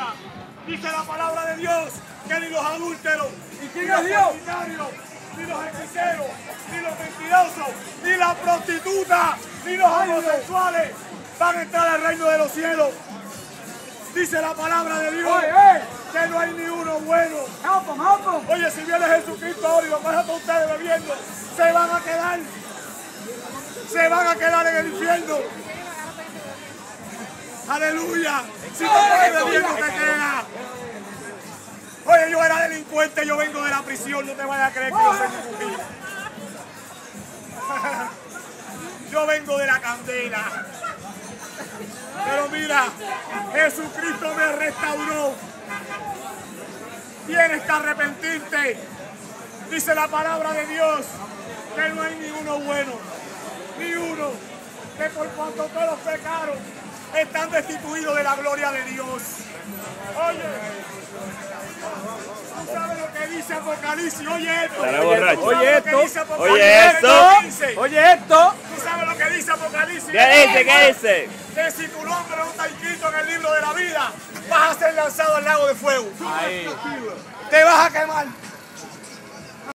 vida. Dice la palabra de Dios que ni los adúlteros, quién ni los es Dios? fornicarios, ni los hechiceros, ni los mentirosos, ni la prostituta, ni los homosexuales van a entrar al reino de los cielos. Dice la palabra de Dios que no hay ni uno bueno. Help them. Oye, si viene Jesucristo ahora y lo pasa a ustedes bebiendo, se van a quedar en el infierno. Aleluya. Si te pones bebiendo, te quedas. Oye, yo era delincuente, yo vengo de la prisión, no te vayas a creer que yo soy mi mujer. Yo vengo de la candela. Pero mira, Jesucristo me restauró. Tienes que arrepentirte. Dice la palabra de Dios que no hay ni uno bueno, ni uno, que por cuanto todos pecaron, están destituidos de la gloria de Dios. Oye, tú sabes lo que dice Apocalipsis. Oye esto. Oye esto. Tú sabes lo que dice Apocalipsis. ¿Qué dice? Que si tu nombre no está escrito en el libro de la vida, vas a ser lanzado al lago de fuego. Ahí. Te vas a quemar.